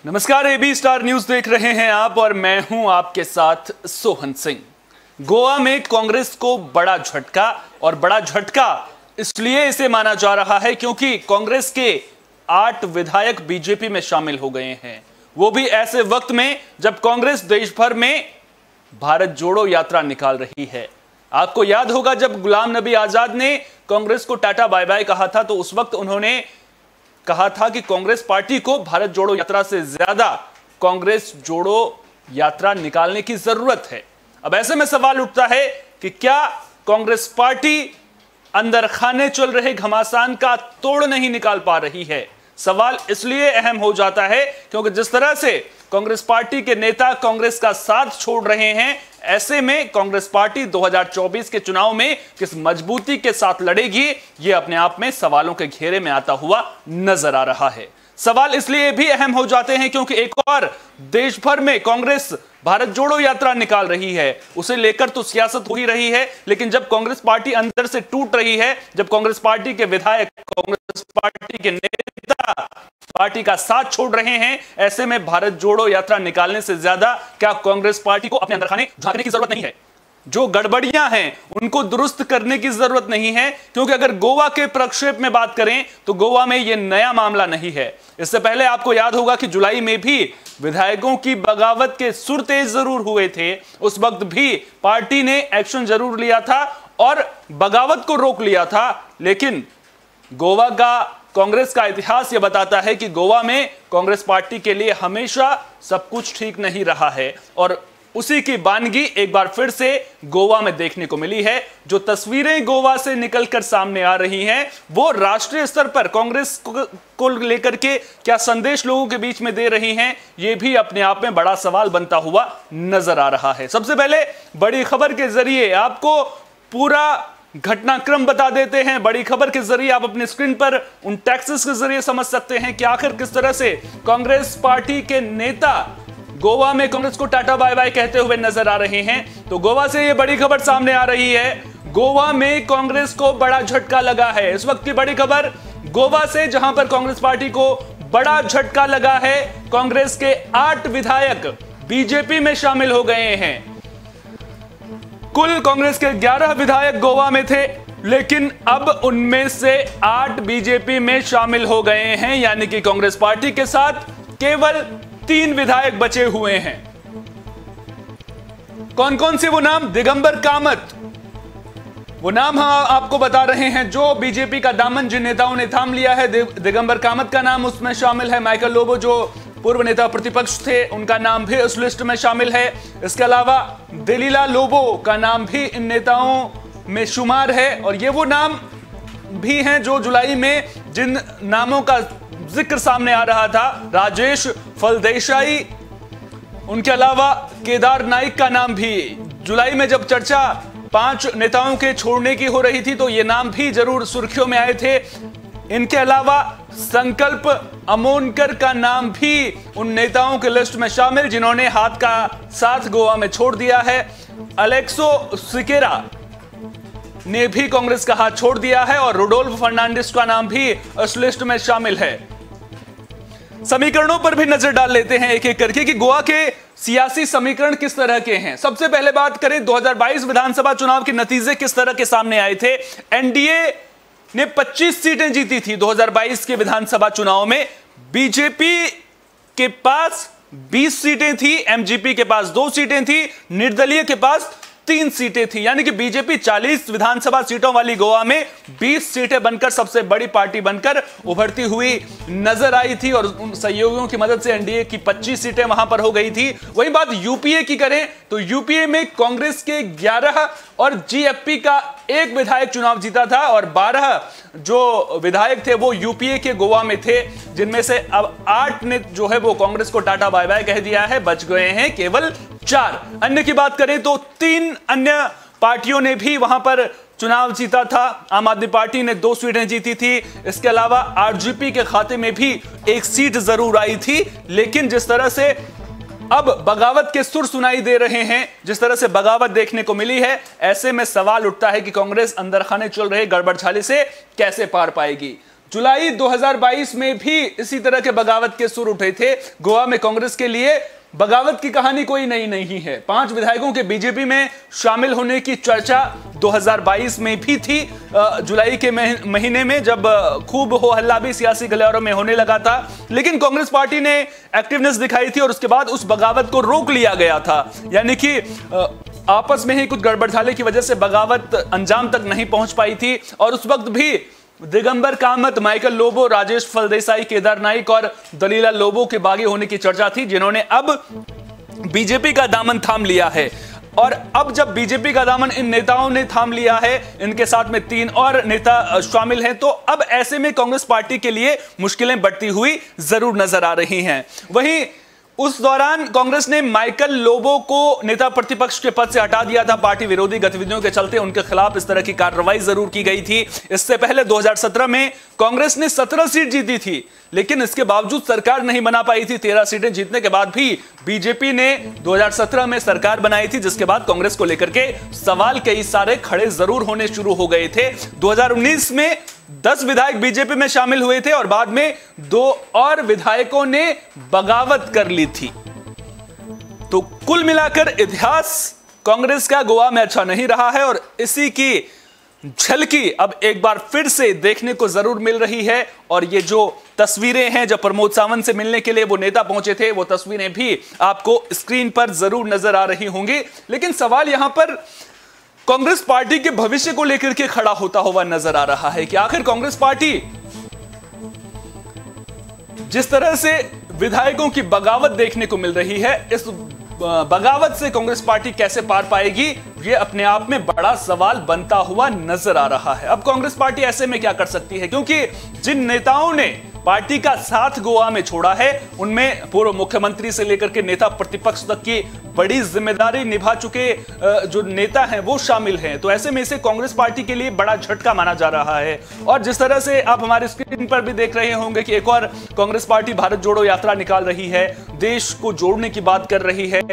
नमस्कार, AB star news देख रहे हैं आप और मैं हूं आपके साथ सोहन सिंह। गोवा में कांग्रेस को बड़ा झटका, और बड़ा झटका इसलिए इसे माना जा रहा है क्योंकि कांग्रेस के 8 विधायक बीजेपी में शामिल हो गए हैं, वो भी ऐसे वक्त में जब कांग्रेस देश भर में भारत जोड़ो यात्रा निकाल रही है। आपको याद होगा जब गुलाम नबी आजाद ने कांग्रेस को टाटा बाय बाय कहा था तो उस वक्त उन्होंने कहा था कि कांग्रेस पार्टी को भारत जोड़ो यात्रा से ज्यादा कांग्रेस जोड़ो यात्रा निकालने की जरूरत है। अब ऐसे में सवाल उठता है कि क्या कांग्रेस पार्टी अंदर खाने चल रहे घमासान का तोड़ नहीं निकाल पा रही है। सवाल इसलिए अहम हो जाता है क्योंकि जिस तरह से कांग्रेस पार्टी के नेता कांग्रेस का साथ छोड़ रहे हैं, ऐसे में कांग्रेस पार्टी 2024 के चुनाव में किस मजबूती के साथ लड़ेगी, यह अपने आप में सवालों के घेरे में आता हुआ नजर आ रहा है। सवाल इसलिए भी अहम हो जाते हैं क्योंकि एक और देश भर में कांग्रेस भारत जोड़ो यात्रा निकाल रही है, उसे लेकर तो सियासत हो ही रही है, लेकिन जब कांग्रेस पार्टी अंदर से टूट रही है, जब कांग्रेस पार्टी के विधायक, कांग्रेस पार्टी के नेता पार्टी का साथ छोड़ रहे हैं, ऐसे में भारत जोड़ो यात्रा निकालने से ज्यादा क्या कांग्रेस पार्टी को अपने अंदर खाने झांकने की जरूरत नहीं है? जो गड़बड़ियां हैं उनको दुरुस्त करने की जरूरत नहीं है, क्योंकि अगर गोवा के प्रक्षेप में बात करें तो गोवा में यह नया मामला नहीं है। इससे पहले आपको याद होगा कि जुलाई में भी विधायकों की बगावत के सुर तेज जरूर हुए थे, उस वक्त भी पार्टी ने एक्शन जरूर लिया था और बगावत को रोक लिया था, लेकिन गोवा का कांग्रेस का इतिहास यह बताता है कि गोवा में कांग्रेस पार्टी के लिए हमेशा सब कुछ ठीक नहीं रहा है और उसी की वानगी एक बार फिर से गोवा में देखने को मिली है। जो तस्वीरें गोवा से निकलकर सामने आ रही हैं वो राष्ट्रीय स्तर पर कांग्रेस को लेकर के क्या संदेश लोगों के बीच में दे रही हैं, ये भी अपने आप में बड़ा सवाल बनता हुआ नजर आ रहा है। सबसे पहले बड़ी खबर के जरिए आपको पूरा घटनाक्रम बता देते हैं। बड़ी खबर के जरिए आप अपनी स्क्रीन पर उन टैक्सेस के जरिए समझ सकते हैं कि आखिर किस तरह से कांग्रेस पार्टी के नेता गोवा में कांग्रेस को टाटा बाय बाय कहते हुए नजर आ रहे हैं। तो गोवा से यह बड़ी खबर सामने आ रही है, गोवा में कांग्रेस को बड़ा झटका लगा है। इस वक्त की बड़ी खबर गोवा से, जहां पर कांग्रेस पार्टी को बड़ा झटका लगा है। कांग्रेस के 8 विधायक बीजेपी में शामिल हो गए हैं। कुल कांग्रेस के 11 विधायक गोवा में थे, लेकिन अब उनमें से 8 बीजेपी में शामिल हो गए हैं, यानी कि कांग्रेस पार्टी के साथ केवल 3 विधायक बचे हुए हैं। कौन कौन से वो नाम? दिगंबर कामत, वो नाम हम आपको बता रहे हैं जो बीजेपी का दामन जिन नेताओं ने थाम लिया है। दिगंबर कामत का नाम उसमें शामिल है। माइकल लोबो जो पूर्व नेता प्रतिपक्ष थे, उनका नाम भी उस लिस्ट में शामिल है। इसके अलावा दलीला लोबो का नाम भी इन नेताओं में शुमार है और ये वो नाम भी हैं जो जुलाई में जिन नामों का जिक्र सामने आ रहा था, राजेश फलदेसाई, उनके अलावा केदार नाइक का नाम भी जुलाई में जब चर्चा 5 नेताओं के छोड़ने की हो रही थी तो ये नाम भी जरूर सुर्खियों में आए थे। इनके अलावा संकल्प अमोनकर का नाम भी उन नेताओं के लिस्ट में शामिल जिन्होंने हाथ का साथ गोवा में छोड़ दिया है। अलेक्सो सिकेरा ने भी कांग्रेस का हाथ छोड़ दिया है और रोडोल्फो फर्नांडिस का नाम भी उस लिस्ट में शामिल है। समीकरणों पर भी नजर डाल लेते हैं एक एक करके कि गोवा के सियासी समीकरण किस तरह के हैं। सबसे पहले बात करें 2022 विधानसभा चुनाव के नतीजे किस तरह के सामने आए थे। एनडीए ने 25 सीटें जीती थी 2022 के विधानसभा चुनाव में। बीजेपी के पास 20 सीटें थी, एमजीपी के पास 2 सीटें थी, निर्दलीय के पास 3 सीटें थी, यानी कि बीजेपी 40 विधानसभा सीटों वाली गोवा में 20 सीटें बनकर सबसे बड़ी पार्टी बनकर उभरती हुई नजर आई थी और उन सहयोगियों की मदद से एनडीए की 25 सीटें वहां पर हो गई थी। वही बात यूपीए की करें तो यूपीए में कांग्रेस के 11 और जीएफपी का 1 विधायक चुनाव जीता था और 12 जो विधायक थे वो यूपीए के गोवा में थे, जिनमें से अब 8 ने जो है वो कांग्रेस को टाटा बाय बाय कह दिया है, बच गए हैं केवल 4। अन्य की बात करें तो 3 अन्य पार्टियों ने भी वहां पर चुनाव जीता था। आम आदमी पार्टी ने 2 सीटें जीती थी, इसके अलावा आरजेपी के खाते में भी 1 सीट जरूर आई थी। लेकिन जिस तरह से अब बगावत के सुर सुनाई दे रहे हैं, जिस तरह से बगावत देखने को मिली है, ऐसे में सवाल उठता है कि कांग्रेस अंदर खाने चल रहे गड़बड़झाले से कैसे पार पाएगी। जुलाई 2022 में भी इसी तरह के बगावत के सुर उठे थे। गोवा में कांग्रेस के लिए बगावत की कहानी कोई नई नहीं है। 5 विधायकों के बीजेपी में शामिल होने की चर्चा 2022 में भी थी। जुलाई के महीने में जब खूब हो हल्ला भी सियासी गलियारों में होने लगा था, लेकिन कांग्रेस पार्टी ने एक्टिवनेस दिखाई थी और उसके बाद उस बगावत को रोक लिया गया था। यानी कि आपस में ही कुछ गड़बड़झाले की वजह से बगावत अंजाम तक नहीं पहुंच पाई थी। और उस वक्त भी दिगंबर कामत, माइकल लोबो, राजेश फलदेसाई, केदार नाइक और दलीला लोबो के बागी होने की चर्चा थी, जिन्होंने अब बीजेपी का दामन थाम लिया है। और अब जब बीजेपी का दामन इन नेताओं ने थाम लिया है, इनके साथ में 3 और नेता शामिल हैं, तो अब ऐसे में कांग्रेस पार्टी के लिए मुश्किलें बढ़ती हुई जरूर नजर आ रही हैं। वहीं उस दौरान कांग्रेस ने माइकल लोबो को नेता प्रतिपक्ष के पद से हटा दिया था। पार्टी विरोधी गतिविधियों के चलते उनके खिलाफ इस तरह की कार्रवाई जरूर की गई थी। इससे पहले 2017 में कांग्रेस ने 17 सीट जीती थी, लेकिन इसके बावजूद सरकार नहीं बना पाई थी। 13 सीटें जीतने के बाद भी बीजेपी ने 2017 में सरकार बनाई थी, जिसके बाद कांग्रेस को लेकर के सवाल कई सारे खड़े जरूर होने शुरू हो गए थे। 2019 में 10 विधायक बीजेपी में शामिल हुए थे और बाद में 2 और विधायकों ने बगावत कर ली थी। तो कुल मिलाकर इतिहास कांग्रेस का गोवा में अच्छा नहीं रहा है और इसी की झलकी अब एक बार फिर से देखने को जरूर मिल रही है। और ये जो तस्वीरें हैं जब प्रमोद सावंत से मिलने के लिए वो नेता पहुंचे थे, वो तस्वीरें भी आपको स्क्रीन पर जरूर नजर आ रही होंगी। लेकिन सवाल यहां पर कांग्रेस पार्टी के भविष्य को लेकर के खड़ा होता हुआ नजर आ रहा है कि आखिर कांग्रेस पार्टी जिस तरह से विधायकों की बगावत देखने को मिल रही है, इस बगावत से कांग्रेस पार्टी कैसे पार पाएगी, यह अपने आप में बड़ा सवाल बनता हुआ नजर आ रहा है। अब कांग्रेस पार्टी ऐसे में क्या कर सकती है, क्योंकि जिन नेताओं ने पार्टी का साथ गोवा में छोड़ा है, उनमें पूर्व मुख्यमंत्री से लेकर के नेता प्रतिपक्ष तक की बड़ी जिम्मेदारी निभा चुके जो नेता हैं वो शामिल हैं। तो ऐसे में इसे कांग्रेस पार्टी के लिए बड़ा झटका माना जा रहा है। और जिस तरह से आप हमारे स्क्रीन पर भी देख रहे होंगे कि एक और कांग्रेस पार्टी भारत जोड़ो यात्रा निकाल रही है, देश को जोड़ने की बात कर रही है,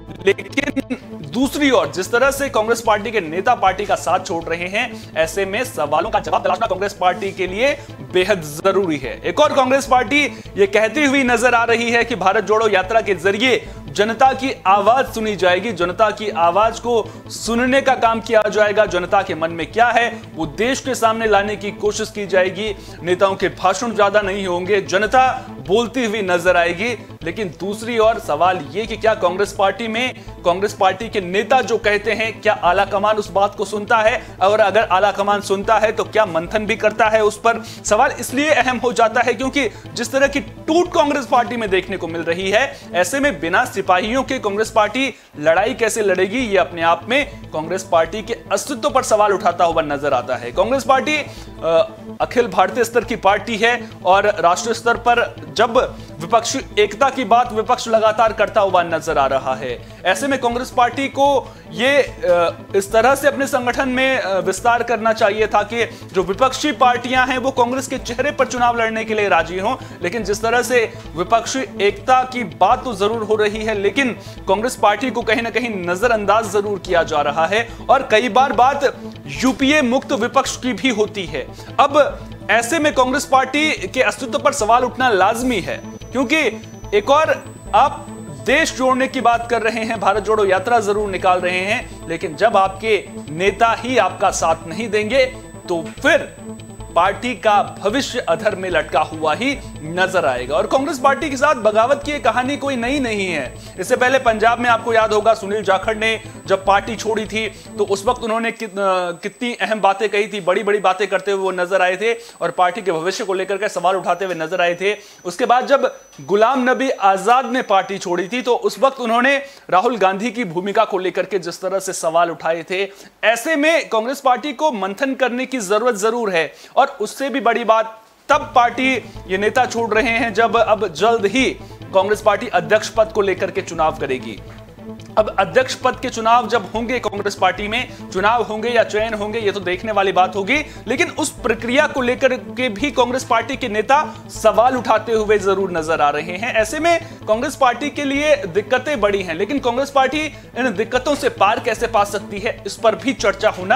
लेकिन दूसरी ओर जिस तरह से कांग्रेस पार्टी के नेता पार्टी का साथ छोड़ रहे हैं, ऐसे में सवालों का जवाब तलाशना कांग्रेस पार्टी के लिए बेहद जरूरी है। एक और कांग्रेस पार्टी यह कहती हुई नजर आ रही है कि भारत जोड़ो यात्रा के जरिए जनता की आवाज सुनी जाएगी, जनता की आवाज को सुनने का काम किया जाएगा, जनता के मन में क्या है वो देश के सामने लाने की कोशिश की जाएगी। नेताओं के भाषण ज्यादा नहीं होंगे, जनता बोलती हुई नजर आएगी। लेकिन दूसरी ओर सवाल यह कि क्या कांग्रेस पार्टी में कांग्रेस पार्टी के नेता जो कहते हैं, क्या आला कमान उस बात को सुनता है, और अगर आला कमान सुनता है तो क्या मंथन भी करता है उस पर। सवाल इसलिए अहम हो जाता है क्योंकि जिस तरह की टूट कांग्रेस पार्टी में देखने को मिल रही है, ऐसे में बिना सिपाहियों के कांग्रेस पार्टी लड़ाई कैसे लड़ेगी, ये अपने आप में कांग्रेस पार्टी के अस्तित्व पर सवाल उठाता हुआ नजर आता है। कांग्रेस पार्टी अखिल भारतीय स्तर की पार्टी है और राष्ट्रीय स्तर पर जब विपक्षी एकता की बात विपक्ष लगातार करता हुआ नजर आ रहा है, ऐसे में कांग्रेस पार्टी को ये इस तरह से अपने संगठन में विस्तार करना चाहिए था कि जो विपक्षी पार्टियां हैं वो कांग्रेस के चेहरे पर चुनाव लड़ने के लिए राजी हों। लेकिन जिस तरह से विपक्षी एकता की बात तो जरूर हो रही है, लेकिन कांग्रेस पार्टी को कहीं ना कहीं नजरअंदाज जरूर किया जा रहा है और कई बार बात यूपीए मुक्त विपक्ष की भी होती है। अब ऐसे में कांग्रेस पार्टी के अस्तित्व पर सवाल उठना लाजमी है, क्योंकि एक और आप देश जोड़ने की बात कर रहे हैं, भारत जोड़ो यात्रा जरूर निकाल रहे हैं, लेकिन जब आपके नेता ही आपका साथ नहीं देंगे तो फिर पार्टी का भविष्य अधर में लटका हुआ ही नजर आएगा। और कांग्रेस पार्टी के साथ बगावत की कहानी कोई नई नहीं है। इससे पहले पंजाब में आपको याद होगा, सुनील जाखड़ ने जब पार्टी छोड़ी थी तो उस वक्त उन्होंने कितनी अहम बातें कही थी, बड़ी बड़ी बातें करते हुए वो नजर आए थे और पार्टी के भविष्य को लेकर के सवाल उठाते हुए नजर आए थे। उसके बाद जब गुलाम नबी आजाद ने पार्टी छोड़ी थी तो उस वक्त उन्होंने राहुल गांधी की भूमिका को लेकर के जिस तरह से सवाल उठाए थे, ऐसे में कांग्रेस पार्टी को मंथन करने की जरूरत जरूर है। और उससे भी बड़ी बात, तब पार्टी ये नेता छोड़ रहे हैं जब अब जल्द ही कांग्रेस पार्टी अध्यक्ष पद को लेकर के चुनाव करेगी। अब अध्यक्ष पद के चुनाव जब होंगे कांग्रेस पार्टी में, चुनाव होंगे या चयन होंगे ये तो देखने वाली बात होगी, लेकिन उस प्रक्रिया को लेकर के भी कांग्रेस पार्टी के नेता सवाल उठाते हुए जरूर नजर आ रहे हैं। ऐसे में कांग्रेस पार्टी के लिए दिक्कतें बड़ी हैं, लेकिन कांग्रेस पार्टी इन दिक्कतों से पार कैसे पा सकती है, इस पर भी चर्चा होना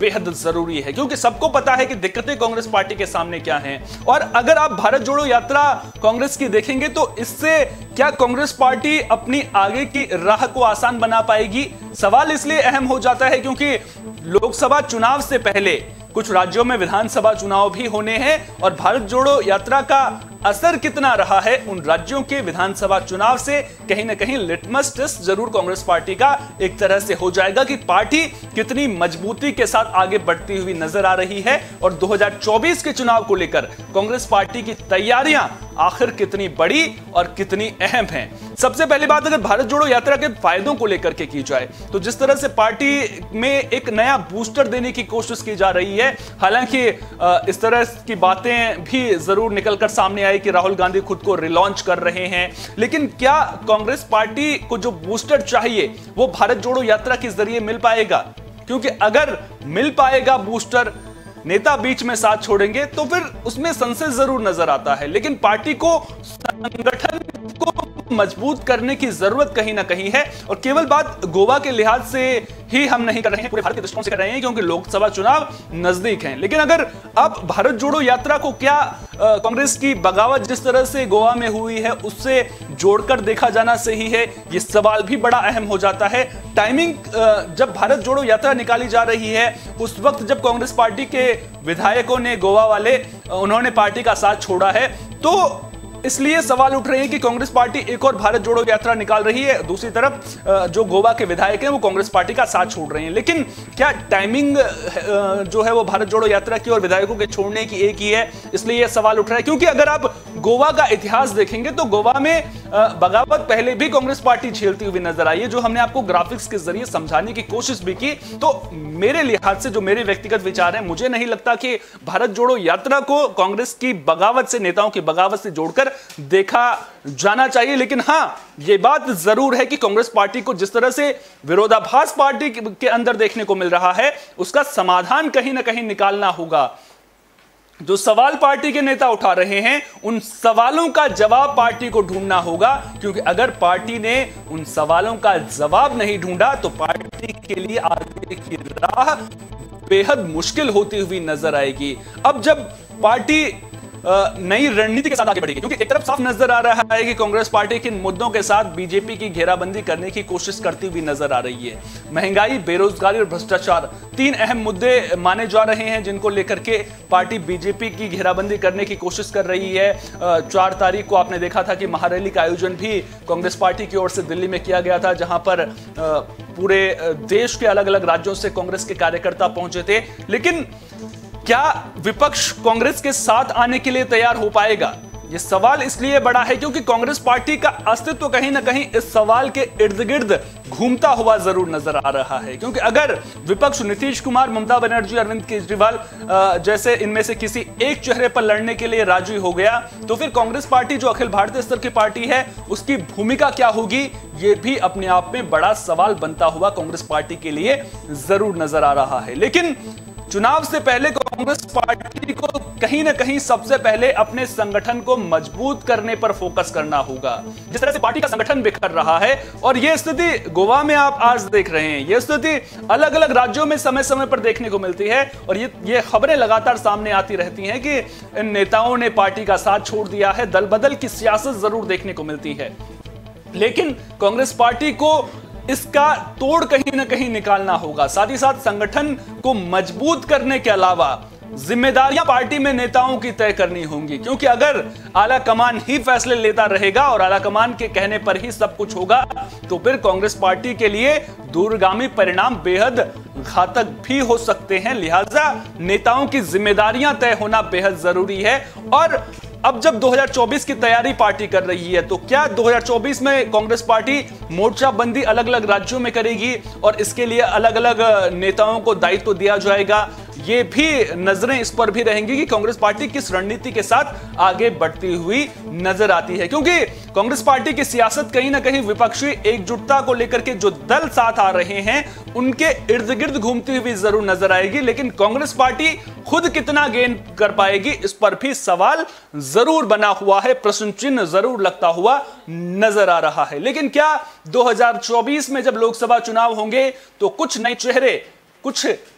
बेहद जरूरी है, क्योंकि सबको पता है कि दिक्कतें कांग्रेस पार्टी के सामने क्या हैं। और अगर आप भारत जोड़ो यात्रा कांग्रेस की देखेंगे तो इससे क्या कांग्रेस पार्टी अपनी आगे की राह को आसान बना पाएगी? सवाल इसलिए अहम हो जाता है क्योंकि लोकसभा चुनाव से पहले कुछ राज्यों में विधानसभा चुनाव भी होने हैं और भारत जोड़ो यात्रा का असर कितना रहा है उन राज्यों के विधानसभा चुनाव से कहीं ना कहीं लिटमस टेस्ट जरूर कांग्रेस पार्टी का एक तरह से हो जाएगा कि पार्टी कितनी मजबूती के साथ आगे बढ़ती हुई नजर आ रही है और 2024 के चुनाव को लेकर कांग्रेस पार्टी की तैयारियां आखिर कितनी बड़ी और कितनी अहम हैं। सबसे पहली बात अगर भारत जोड़ो यात्रा के फायदों को लेकर के की जाए तो जिस तरह से पार्टी में एक नया बूस्टर देने की कोशिश की जा रही है, हालांकि इस तरह की बातें भी जरूर निकलकर सामने आई कि राहुल गांधी खुद को रिलॉन्च कर रहे हैं, लेकिन क्या कांग्रेस पार्टी को जो बूस्टर चाहिए वो भारत जोड़ो यात्रा के जरिए मिल पाएगा? क्योंकि अगर मिल पाएगा बूस्टर, नेता बीच में साथ छोड़ेंगे तो फिर उसमें संशय जरूर नजर आता है, लेकिन पार्टी को संगठन को मजबूत करने की जरूरत कहीं ना कहीं है। और केवल बात गोवा के लिहाज से ही हम नहीं कर रहे हैं, पूरे भारत के दृष्टिकोण से कर रहे हैं क्योंकि लोकसभा चुनाव नजदीक हैं। लेकिन अगर अब भारत जोड़ो यात्रा को क्या कांग्रेस की बगावत जिस तरह से गोवा में हुई है उससे जोड़कर देखा जाना सही है, ये सवाल भी बड़ा अहम हो जाता है। टाइमिंग जब भारत जोड़ो यात्रा निकाली जा रही है उस वक्त जब कांग्रेस पार्टी के विधायकों ने गोवा वाले उन्होंने पार्टी का साथ छोड़ा है, तो इसलिए सवाल उठ रहे हैं कि कांग्रेस पार्टी एक और भारत जोड़ो यात्रा निकाल रही है, दूसरी तरफ जो गोवा के विधायक हैं वो कांग्रेस पार्टी का साथ छोड़ रहे हैं। लेकिन क्या टाइमिंग जो है वो भारत जोड़ो यात्रा की और विधायकों के छोड़ने की एक ही है? इसलिए यह सवाल उठ रहा है क्योंकि अगर आप गोवा का इतिहास देखेंगे तो गोवा में बगावत पहले भी कांग्रेस पार्टी झेलती हुई नजर आई है, जो हमने आपको ग्राफिक्स के जरिए समझाने की कोशिश भी की। तो मेरे लिहाज से जो मेरे व्यक्तिगत विचार है, मुझे नहीं लगता कि भारत जोड़ो यात्रा को कांग्रेस की बगावत से, नेताओं की बगावत से जोड़कर देखा जाना चाहिए। लेकिन हां, यह बात जरूर है कि कांग्रेस पार्टी को जिस तरह से विरोधाभास पार्टी के अंदर देखने को मिल रहा है उसका समाधान कहीं ना कहीं निकालना होगा। जो सवाल पार्टी के नेता उठा रहे हैं उन सवालों का जवाब पार्टी को ढूंढना होगा, क्योंकि अगर पार्टी ने उन सवालों का जवाब नहीं ढूंढा तो पार्टी के लिए आगे की राह बेहद मुश्किल होती हुई नजर आएगी। अब जब पार्टी नई रणनीति के साथ आगे बढ़ेगी, क्योंकि एक तरफ साफ नजर आ रहा है कि कांग्रेस पार्टी किन मुद्दों के साथ बीजेपी की घेराबंदी करने की कोशिश करती हुई नजर आ रही है। महंगाई, बेरोजगारी और भ्रष्टाचार तीन अहम मुद्दे माने जा रहे हैं जिनको लेकर के पार्टी बीजेपी की घेराबंदी करने की कोशिश कर रही है। 4 तारीख को आपने देखा था कि महारैली का आयोजन भी कांग्रेस पार्टी की ओर से दिल्ली में किया गया था, जहां पर पूरे देश के अलग अलग राज्यों से कांग्रेस के कार्यकर्ता पहुंचे थे। लेकिन क्या विपक्ष कांग्रेस के साथ आने के लिए तैयार हो पाएगा? यह सवाल इसलिए बड़ा है क्योंकि कांग्रेस पार्टी का अस्तित्व कहीं ना कहीं इस सवाल के इर्द गिर्द घूमता हुआ जरूर नजर आ रहा है। क्योंकि अगर विपक्ष नीतीश कुमार, ममता बनर्जी, अरविंद केजरीवाल जैसे इनमें से किसी एक चेहरे पर लड़ने के लिए राजी हो गया तो फिर कांग्रेस पार्टी जो अखिल भारतीय स्तर की पार्टी है उसकी भूमिका क्या होगी, यह भी अपने आप में बड़ा सवाल बनता हुआ कांग्रेस पार्टी के लिए जरूर नजर आ रहा है। लेकिन चुनाव से पहले कांग्रेस पार्टी को कहीं ना कहीं सबसे पहले अपने संगठन को मजबूत करने पर फोकस करना होगा। जिस तरह से पार्टी का संगठन बिखर रहा है और यह स्थिति गोवा में आप आज देख रहे हैं, यह स्थिति अलग अलग राज्यों में समय समय पर देखने को मिलती है और ये खबरें लगातार सामने आती रहती हैं कि इन नेताओं ने पार्टी का साथ छोड़ दिया है। दल बदल की सियासत जरूर देखने को मिलती है, लेकिन कांग्रेस पार्टी को इसका तोड़ कहीं ना कहीं निकालना होगा। साथ ही साथ संगठन को मजबूत करने के अलावा जिम्मेदारियां पार्टी में नेताओं की तय करनी होंगी, क्योंकि अगर आला कमान ही फैसले लेता रहेगा और आला कमान के कहने पर ही सब कुछ होगा तो फिर कांग्रेस पार्टी के लिए दूरगामी परिणाम बेहद घातक भी हो सकते हैं। लिहाजा नेताओं की जिम्मेदारियां तय होना बेहद जरूरी है। और अब जब 2024 की तैयारी पार्टी कर रही है तो क्या 2024 में कांग्रेस पार्टी मोर्चाबंदी अलग अलग राज्यों में करेगी और इसके लिए अलग अलग नेताओं को दायित्व दिया जाएगा? ये भी नजरें इस पर भी रहेंगी कि कांग्रेस पार्टी किस रणनीति के साथ आगे बढ़ती हुई नजर आती है, क्योंकि कांग्रेस पार्टी की सियासत कहीं ना कहीं विपक्षी एकजुटता को लेकर के जो दल साथ आ रहे हैं उनके इर्द गिर्द घूमती हुई जरूर नजर आएगी। लेकिन कांग्रेस पार्टी खुद कितना गेन कर पाएगी इस पर भी सवाल जरूर बना हुआ है, प्रश्न चिन्ह जरूर लगता हुआ नजर आ रहा है। लेकिन क्या 2024 में जब लोकसभा चुनाव होंगे तो कुछ नए चेहरे, कुछ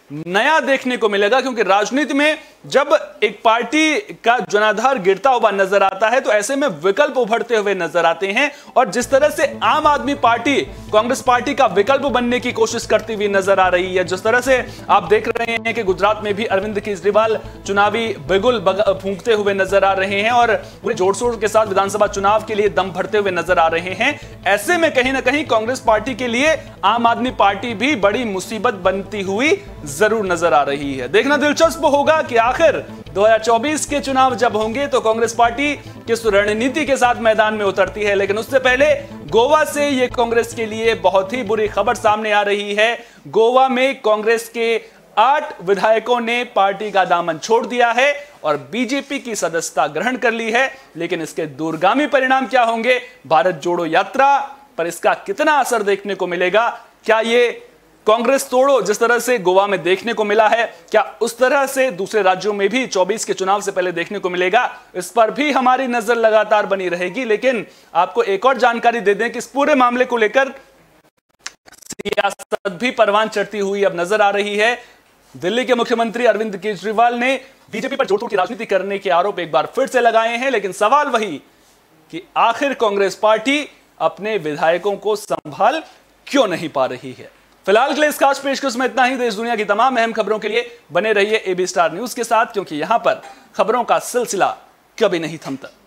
नया देखने को मिलेगा, क्योंकि राजनीति में जब एक पार्टी का जनाधार गिरता हुआ नजर आता है तो ऐसे में विकल्प उभरते हुए नजर आते हैं। और जिस तरह से आम आदमी पार्टी कांग्रेस पार्टी का विकल्प बनने की कोशिश करती हुई नजर आ रही है, जिस तरह से आप देख रहे हैं कि गुजरात में भी अरविंद केजरीवाल चुनावी बिगुल फूंकते हुए नजर आ रहे हैं और पूरे जोर शोर के साथ विधानसभा चुनाव के लिए दम भरते हुए नजर आ रहे हैं। ऐसे में कहीं ना कहीं कांग्रेस पार्टी के लिए आम आदमी पार्टी भी बड़ी मुसीबत बनती हुई जरूर नजर आ रही है। देखना दिलचस्प होगा कि आखिर 2024 के चुनाव जब होंगे तो कांग्रेस पार्टी किस रणनीति के साथ मैदान में उतरती है। लेकिन उससे पहले गोवा से यह कांग्रेस के लिए बहुत ही बुरी खबर सामने आ रही है। गोवा में कांग्रेस के 8 विधायकों ने पार्टी का दामन छोड़ दिया है और बीजेपी की सदस्यता ग्रहण कर ली है। लेकिन इसके दूरगामी परिणाम क्या होंगे, भारत जोड़ो यात्रा पर इसका कितना असर देखने को मिलेगा, क्या ये कांग्रेस तोड़ो जिस तरह से गोवा में देखने को मिला है, क्या उस तरह से दूसरे राज्यों में भी 24 के चुनाव से पहले देखने को मिलेगा, इस पर भी हमारी नजर लगातार बनी रहेगी। लेकिन आपको एक और जानकारी दे दें कि इस पूरे मामले को लेकर सियासत भी परवान चढ़ती हुई अब नजर आ रही है। दिल्ली के मुख्यमंत्री अरविंद केजरीवाल ने बीजेपी पर जोड़-तोड़ की राजनीति करने के आरोप एक बार फिर से लगाए हैं। लेकिन सवाल वही कि आखिर कांग्रेस पार्टी अपने विधायकों को संभाल क्यों नहीं पा रही है। फिलहाल के लिए इस खास पेशकश में इतना ही। देश दुनिया की तमाम अहम खबरों के लिए बने रहिए AB स्टार न्यूज के साथ, क्योंकि यहां पर खबरों का सिलसिला कभी नहीं थमता।